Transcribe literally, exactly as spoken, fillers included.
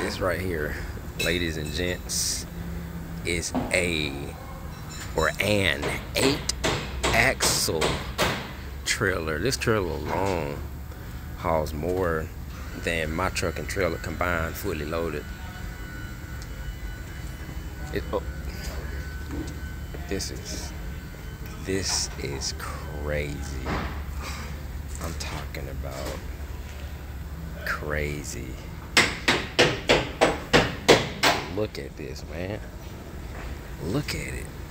This right here, ladies and gents, is a or an eight axle trailer. This trailer alone hauls more than my truck and trailer combined, fully loaded. It, oh, this is this is crazy. I'm talking about crazy. Look at this, man. Look at it.